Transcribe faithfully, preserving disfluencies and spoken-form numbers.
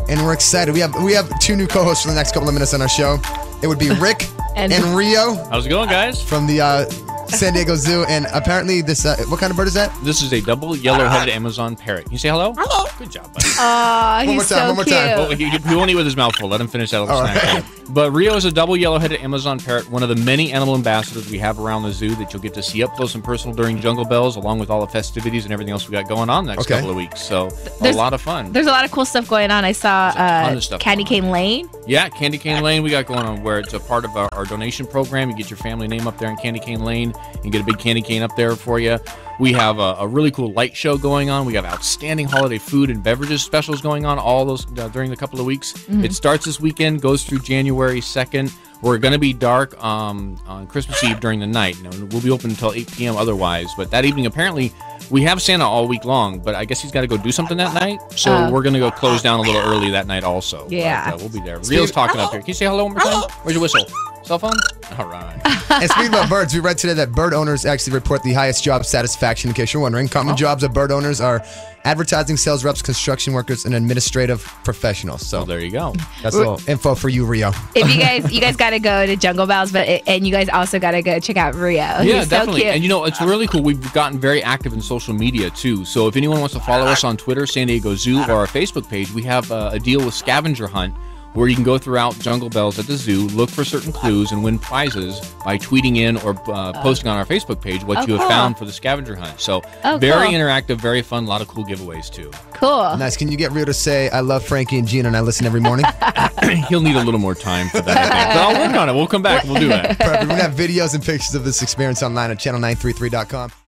and we're excited. We have we have two new co-hosts for the next couple of minutes on our show. It would be Rick and, and Rio. How's it going, guys? From the uh, San Diego Zoo, and apparently this, uh, what kind of bird is that? This is a double yellow-headed Amazon parrot. Can you say hello? Hello. Good job, buddy. Aw, One more he's time, so one more cute. time. Well, he, he won't eat with his mouth full. Let him finish that little All snack. right. there. But Rio is a double yellow-headed Amazon parrot, one of the many animal ambassadors we have around the zoo that you'll get to see up close and personal during Jungle Bells, along with all the festivities and everything else we got going on the next Okay. couple of weeks. So There's- a lot of fun. There's a lot of cool stuff going on. I saw ton uh, of stuff Candy going on. Cane Lane. Yeah, Candy Cane Lane we got going on, where it's a part of our, our donation program. You get your family name up there in Candy Cane Lane and get a big candy cane up there for you. We have a, a really cool light show going on. We have outstanding holiday food and beverages specials going on, all those uh, during the couple of weeks. Mm-hmm. It starts this weekend, goes through January second. We're going to be dark um, on Christmas Eve during the night. You know, we'll be open until eight p.m. otherwise. But that evening, apparently, we have Santa all week long, but I guess he's got to go do something that night. So Oh. we're going to go close down a little early that night also. Yeah. But, uh, we'll be there. Rio's talking up here. Can you say hello one more time? Where's your whistle? Cell phone? All right. And speaking about birds, we read today that bird owners actually report the highest job satisfaction, in case you're wondering. Common jobs of bird owners are advertising, sales reps, construction workers, and administrative professionals. So Well, there you go. that's a little info for you, Rio. If you guys, you guys got to go to Jungle Bells, but it, and you guys also got to go check out Rio. Yeah, He's so definitely. cute. And you know, it's really cool. We've gotten very active in social media too. So if anyone wants to follow us on Twitter, San Diego Zoo, or our Facebook page, we have uh, a deal with Scavenger Hunt, where you can go throughout Jungle Bells at the zoo, look for certain clues, and win prizes by tweeting in or uh, posting on our Facebook page what Oh, you have cool. found for the scavenger hunt. So Oh, very cool. interactive, very fun, a lot of cool giveaways too. Cool. Nice. Can you get Rio to say, I love Frankie and Gina and I listen every morning? He'll need a little more time for that, I think. But I'll work on it. We'll come back. We'll do that. Perfect. We're going to have videos and pictures of this experience online at channel nine three three dot com.